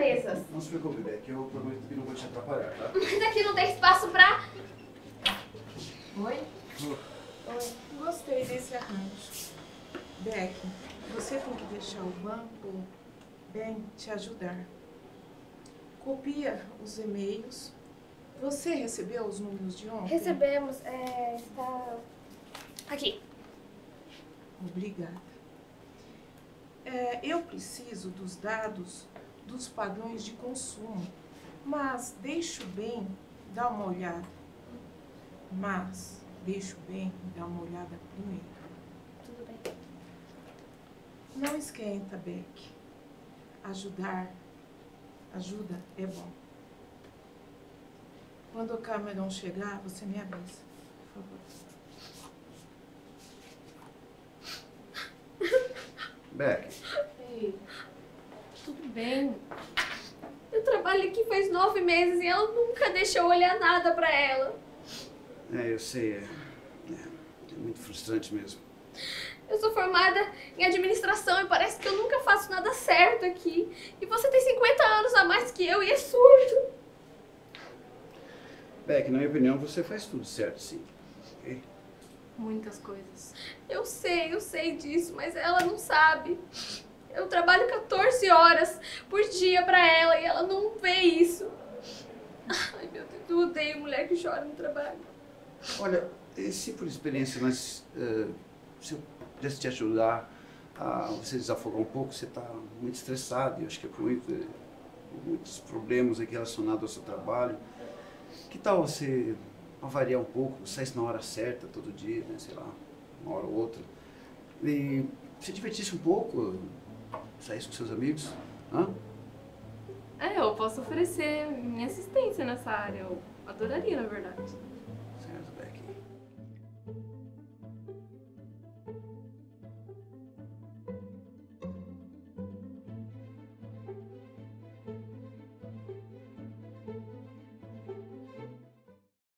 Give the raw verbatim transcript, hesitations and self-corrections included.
empresas. Não se preocupe, Beck, eu prometo que não vou te atrapalhar, tá? Mas aqui não tem espaço pra... Oi? Oi. Gostei desse arranjo. Beck, você tem que deixar o banco bem te ajudar. Copia os e-mails. Você recebeu os números de ontem? Recebemos, é, está... Aqui. Obrigada. É, eu preciso dos dados dos padrões de consumo, mas deixo bem dar uma olhada. Mas deixo bem dar uma olhada primeiro. Tudo bem. Não esquenta, Beck. Ajudar, ajuda é bom. Quando o Cameron chegar, você me avisa, por favor. Beck. Ei, tudo bem. Eu trabalho aqui faz nove meses e ela nunca deixa eu olhar nada pra ela. É, eu sei, é, é, é muito frustrante mesmo. Eu sou formada em administração e parece que eu nunca faço nada certo aqui. E você tem cinquenta anos a mais que eu e é surdo. Beck, na minha opinião, você faz tudo certo, sim. Ok? Muitas coisas. Eu sei, eu sei disso, mas ela não sabe. Eu trabalho quatorze horas por dia pra ela e ela não vê isso. Ai, meu Deus, eu odeio mulher que chora no trabalho. Olha, se por experiência, mas uh, se eu pudesse te ajudar a você desafogar um pouco, você está muito estressado, e eu acho que é por muito, muitos problemas aqui relacionados ao seu trabalho. Que tal você avariar um pouco, sair na hora certa todo dia, né, sei lá, uma hora ou outra, e se divertisse um pouco, saísse com seus amigos? Hã? É, eu posso oferecer minha assistência nessa área, eu adoraria, na verdade.